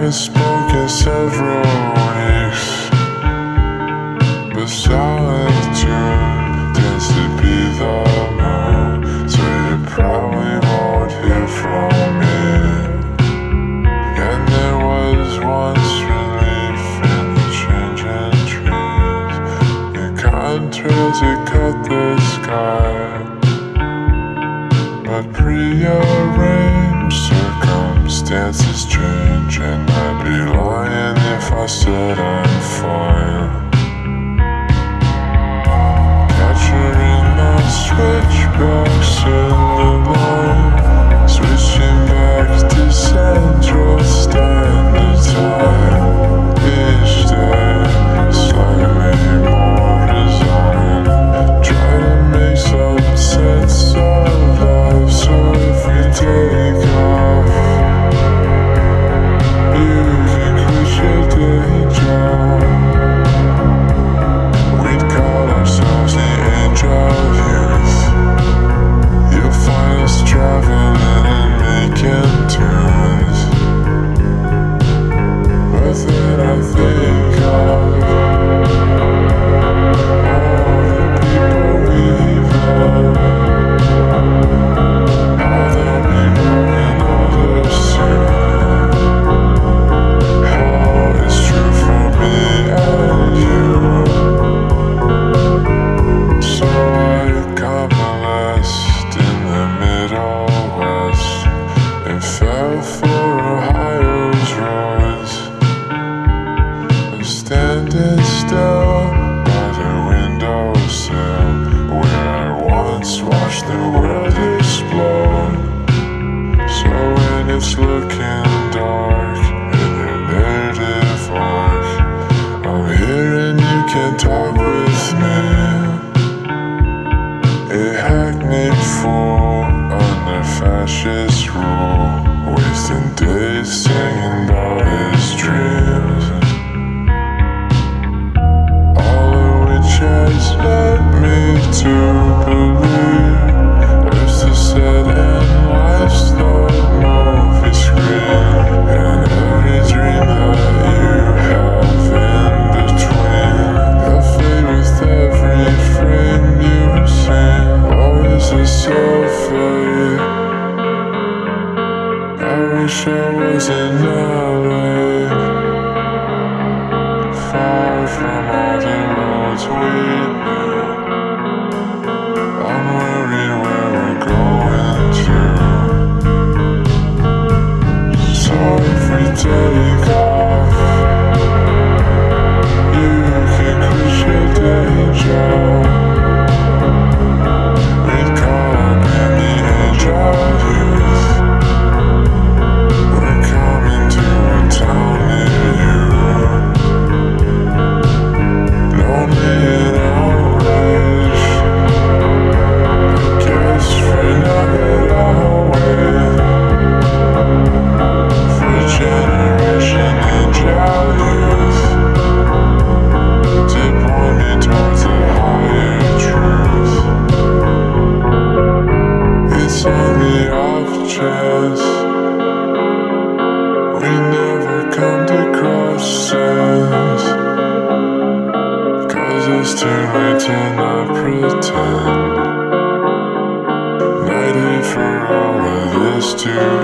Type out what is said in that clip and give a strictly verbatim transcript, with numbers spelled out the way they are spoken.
haven't spoken several weeks, but solitude tends to be the mood, so you probably won't hear from me. And there was once relief in the changing trees, the contrails that cut the sky, but prearranged circumstances change, and I'd be lying if I said I'm fine. Capturing the switchbacks in the line, switching back to Central Standard Time. Each day slightly more resigned, try to make some sense of life. So if we take off, you can quit your day job. We'd call ourselves the angel youth. You'll find us traveling and making tunes. But then I think of all the people we've loved, how they'll be growing older soon, how it's true for me and you. So I convalesced in the Middle West and fell for Ohio's roads. I'm standing still by the windowsill where I once watched the world explode. So when it's looking dark in your narrative arc, I'm here and you can talk with me. A hackneyed fool under fascist rule, wasting days singing about his dreams, all of which has led me to believe Earth's a set and life's the movie screen, and every dream that you have in between, they'll fade with every frame you see. Always a self-fade. I wish I was in L A, far from all the roads we knew. I'm worried where we're going to. So if we take off, you can quit your day job. We'd call up in the angel youth. We're coming to a town near you, lonely and outraged. I guess for now that I'll wait for a generation angel youth to point me towards a higher truth. It's on the off chance we never come to cross sense, 'cause it's too late to not pretend. Night hit for all of this to